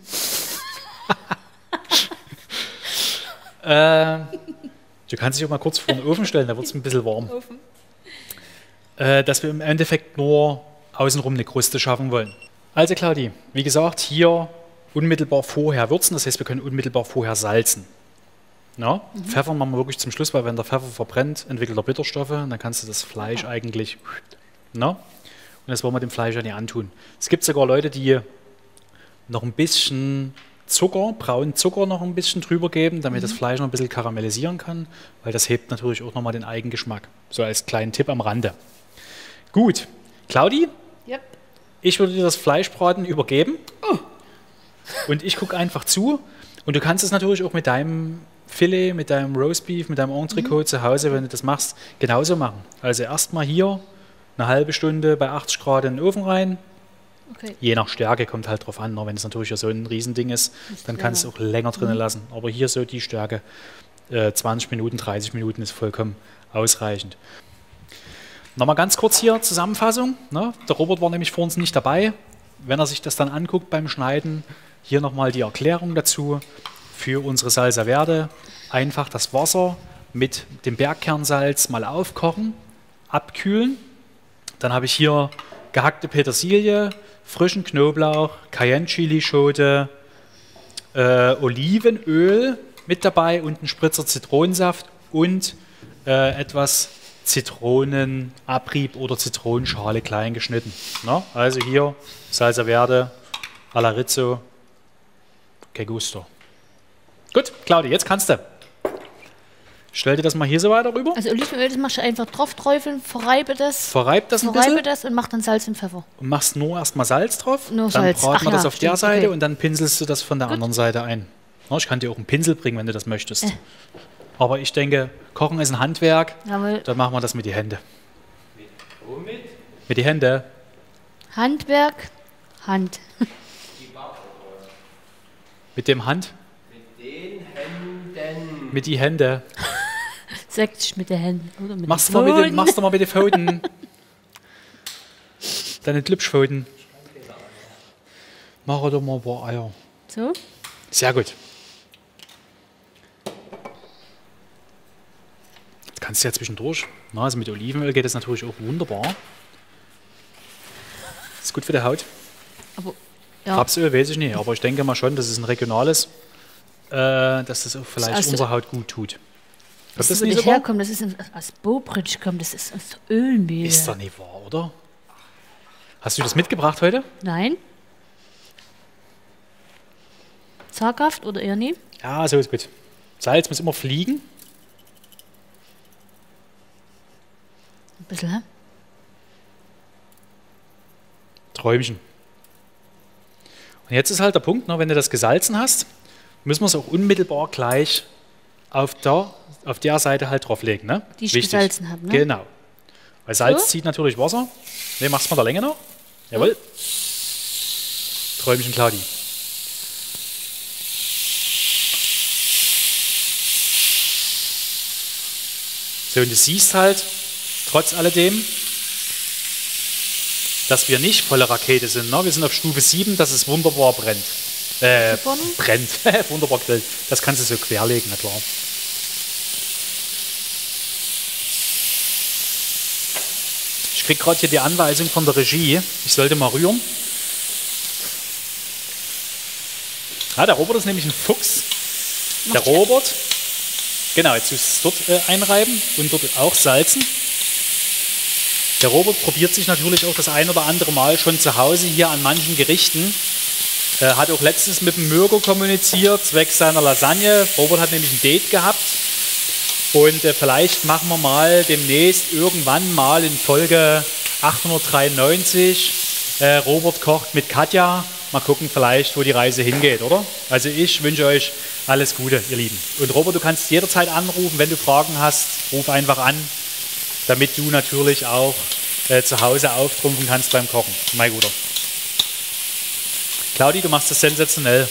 äh, du kannst dich auch mal kurz vor den Ofen stellen, da wird es ein bisschen warm. Äh, dass wir im Endeffekt nur außenrum eine Kruste schaffen wollen. Also Claudi, wie gesagt, hier unmittelbar vorher würzen, das heißt, wir können unmittelbar vorher salzen. Ja? Mhm. Pfeffer machen wir wirklich zum Schluss, weil wenn der Pfeffer verbrennt, entwickelt er Bitterstoffe, dann kannst du das Fleisch eigentlich... Na? Und das wollen wir dem Fleisch ja nicht antun. Es gibt sogar Leute, die noch ein bisschen Zucker, braunen Zucker noch ein bisschen drüber geben, damit mhm. das Fleisch noch ein bisschen karamellisieren kann, weil das hebt natürlich auch nochmal den Eigengeschmack. So als kleinen Tipp am Rande. Gut, Claudi, Yep. ich würde dir das Fleischbraten übergeben. Oh. Und ich gucke einfach zu. Und du kannst es natürlich auch mit deinem Filet, mit deinem Roastbeef, mit deinem Entrecot Mhm. zu Hause, wenn du das machst, genauso machen. Also erstmal hier eine halbe Stunde bei achtzig Grad in den Ofen rein. Okay. Je nach Stärke kommt halt drauf an. Ne? Wenn es natürlich so ein Riesending ist, dann kannst du auch länger drinnen lassen. Aber hier so die Stärke, äh, zwanzig Minuten, dreißig Minuten ist vollkommen ausreichend. Nochmal ganz kurz hier Zusammenfassung. Ne? Der Robert war nämlich vor uns nicht dabei. Wenn er sich das dann anguckt beim Schneiden, hier nochmal die Erklärung dazu. Für unsere Salsa Verde einfach das Wasser mit dem Bergkernsalz mal aufkochen, abkühlen. Dann habe ich hier gehackte Petersilie, frischen Knoblauch, Cayenne-Chili-Schote, äh, Olivenöl mit dabei und einen Spritzer Zitronensaft und äh, etwas Zitronenabrieb oder Zitronenschale klein geschnitten. Na, also hier Salsa Verde, alla Rizzo, que gusto. Gut, Claudia, jetzt kannst du. Stell dir das mal hier so weiter rüber. Also Olivenöl, das machst du einfach drauf träufeln, verreibe das, Verreib das ein verreibe bisschen das und mach dann Salz und Pfeffer. und machst nur erstmal Salz drauf. Nur dann Salz. braten wir Ach das ja, auf der stimmt, Seite okay. und dann pinselst du das von der anderen Seite ein. Na, ich kann dir auch einen Pinsel bringen, wenn du das möchtest. Äh. Aber ich denke, Kochen ist ein Handwerk. Jawohl. Dann machen wir das mit die Hände. Womit? Mit die Hände. Handwerk, Hand. Mit dem Hand. Mit den Händen. Mit die Hände. Sekt mit den Händen. Oder mit Machst du den mal, mit den- Pfoten. machst du mal mit den Pfoten. Deine Glübschpfoten. Mach doch mal ein paar Eier. So. Sehr gut. Jetzt kannst du ja zwischendurch. Na, also mit Olivenöl geht das natürlich auch wunderbar. Ist gut für die Haut. Aber ja, Rapsöl weiß ich nicht, aber ich denke mal schon, das ist ein regionales, äh, dass das auch vielleicht Also- unserer Haut gut tut. Kommt das das würde nicht nicht so wahr? herkommen, das ist aus Bobridge kommt, das ist aus Ölmehl. Ist doch nicht wahr, oder? Hast du das mitgebracht heute? Nein. Zaghaft oder eher nie? Ja, so ist gut. Salz muss immer fliegen. Ein bisschen, hä? Träumchen. Und jetzt ist halt der Punkt, ne, wenn du das gesalzen hast, müssen wir es auch unmittelbar gleich auf der, auf der Seite halt drauflegen. Ne? Die ich Wichtig. gesalzen habe, ne? Genau. Weil Salz So? zieht natürlich Wasser. Ne, machst du mal der Länge noch. Jawohl. Träumchen Claudi. So, und du siehst halt, trotz alledem, dass wir nicht volle Rakete sind. Ne? Wir sind auf Stufe sieben, dass es wunderbar brennt. Äh, vorne? brennt. Wunderbar grillt. Das kannst du so querlegen, na klar. Ich krieg gerade hier die Anweisung von der Regie. Ich sollte mal rühren. Ah, der Robert ist nämlich ein Fuchs. Der Robert. Genau, jetzt ist es dort äh, einreiben und dort auch salzen. Der Robert probiert sich natürlich auch das ein oder andere Mal schon zu Hause hier an manchen Gerichten. Er hat auch letztens mit dem Mürger kommuniziert, zwecks seiner Lasagne. Robert hat nämlich ein Date gehabt. Und äh, vielleicht machen wir mal demnächst irgendwann mal in Folge achthundertdreiundneunzig äh, Robert kocht mit Katja. Mal gucken vielleicht, wo die Reise hingeht, oder? Also ich wünsche euch alles Gute, ihr Lieben. Und Robert, du kannst jederzeit anrufen, wenn du Fragen hast. Ruf einfach an, damit du natürlich auch äh, zu Hause auftrumpfen kannst beim Kochen. Mein Guter. Claudi, du machst das sensationell.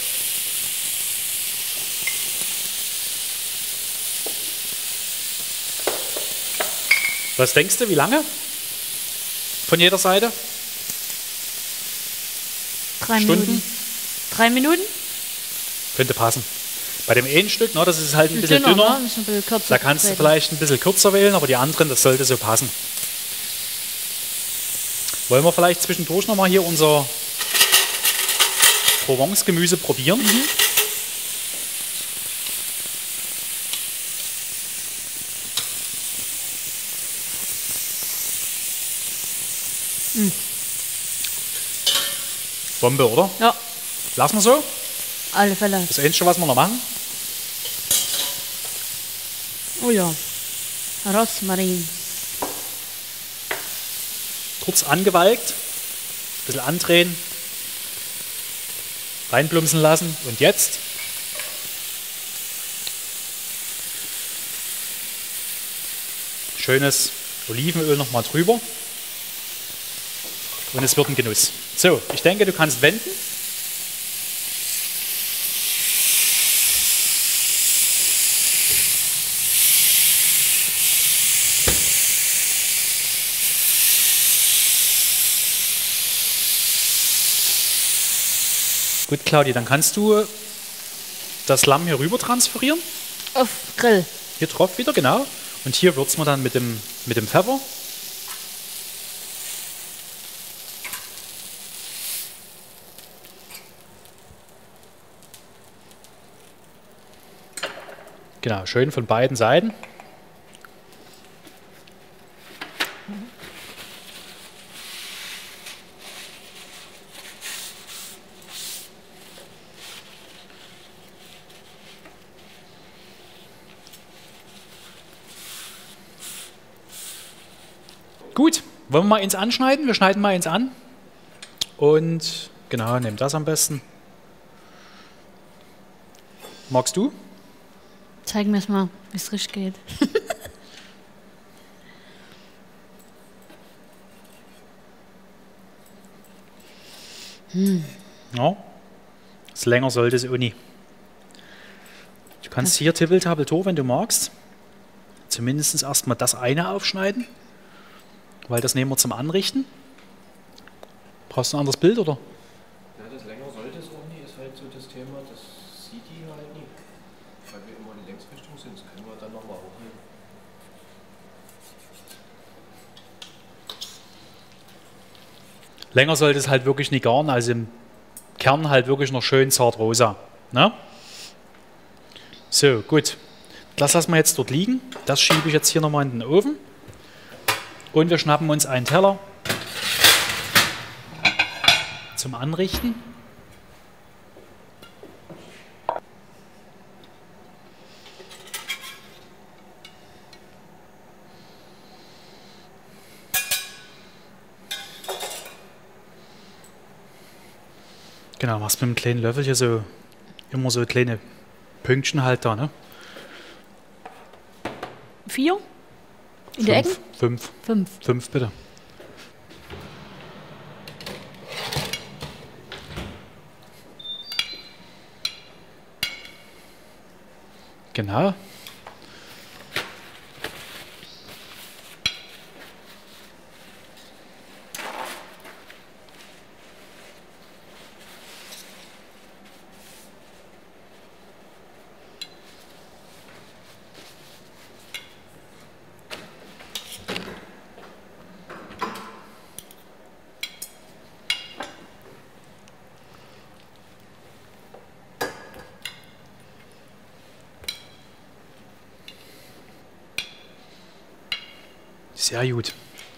Was denkst du, wie lange? Von jeder Seite? Drei Stunden? Minuten. Drei Minuten? Könnte passen. Bei dem einen Stück, ne, das ist halt ein bisschen Dünner, dünner. ne? Müssen ein bisschen kürzer Da kannst du treten. vielleicht ein bisschen kürzer wählen, aber die anderen, das sollte so passen. Wollen wir vielleicht zwischendurch nochmal hier unser Provence-Gemüse probieren? Mhm. Bombe, oder? Ja, Lassen wir so. alle Fälle. Das Einzige, was wir noch machen. Oh ja. Rosmarin. Kurz angewalkt, ein bisschen andrehen, reinplumpsen lassen und jetzt schönes Olivenöl nochmal drüber. Und es wird ein Genuss. So, ich denke, du kannst wenden. Gut, Claudia, dann kannst du das Lamm hier rüber transferieren. Auf Grill. Hier drauf wieder, genau. Und hier würzen wir dann mit dem, mit dem Pfeffer. Genau, schön von beiden Seiten. Gut, wollen wir mal ins Anschneiden? Wir schneiden mal ins an. Und genau, nehmen das am besten. Magst du? Zeig mir es mal, wie es richtig geht. hm. Ja, das länger sollte es auch nie. Du kannst hier Tippeltabeltor, wenn du magst, zumindest erstmal das eine aufschneiden. Weil das nehmen wir zum Anrichten. Brauchst du ein anderes Bild, oder? Ja, das länger sollte es auch nie, ist halt so das Thema, das sieht die halt nie. Weil wir immer in Längsrichtung sind, das können wir dann nochmal aufnehmen. Länger sollte es halt wirklich nicht garen, also im Kern halt wirklich noch schön zart rosa. Ne? So, gut. Das lassen wir jetzt dort liegen. Das schiebe ich jetzt hier nochmal in den Ofen. Und wir schnappen uns einen Teller zum Anrichten. Genau, machst mit einem kleinen Löffel hier so immer so kleine Pünktchen halt da, ne? Vier? In der Ecken? Fünf. Fünf. Fünf, bitte. Genau. Sehr gut.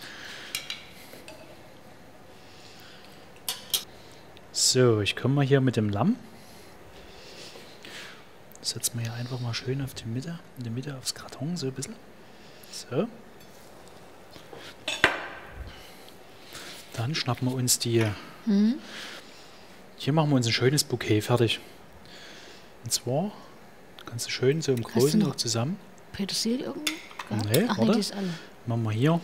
So, ich komme mal hier mit dem Lamm. Setzen wir hier einfach mal schön auf die Mitte, in die Mitte aufs Karton, so ein bisschen. So. Dann schnappen wir uns die. Mhm. Hier machen wir uns ein schönes Bouquet fertig. Und zwar kannst du schön so im Großen noch zusammen. Petersilie irgendwie? Nee, Ach, warte. nee, die ist alle. Machen wir hier.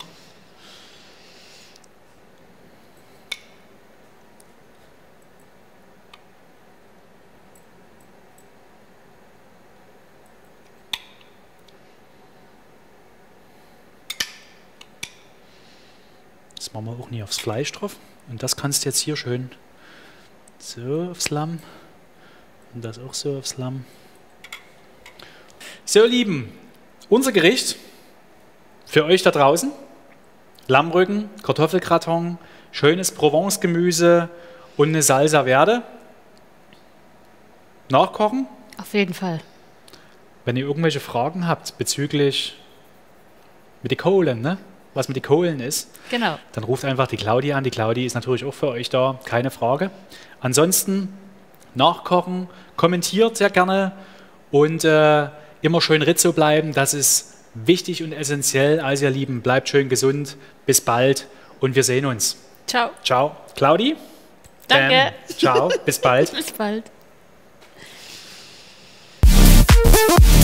Das machen wir auch nie aufs Fleisch drauf. Und das kannst du jetzt hier schön so aufs Lamm. Und das auch so aufs Lamm. So, Lieben, unser Gericht für euch da draußen. Lammrücken, Kartoffelgratin, schönes Provence-Gemüse und eine Salsa Verde. Nachkochen. Auf jeden Fall. Wenn ihr irgendwelche Fragen habt bezüglich mit den Kohlen, ne? was mit den Kohlen ist, genau. Dann ruft einfach die Claudia an. Die Claudia ist natürlich auch für euch da, keine Frage. Ansonsten nachkochen, kommentiert sehr gerne und äh, immer schön Rizzo bleiben. Das ist wichtig und essentiell. Also ihr Lieben, bleibt schön gesund. Bis bald und wir sehen uns. Ciao. Ciao. Claudi? Danke. Ähm, ciao. Bis bald. Bis bald.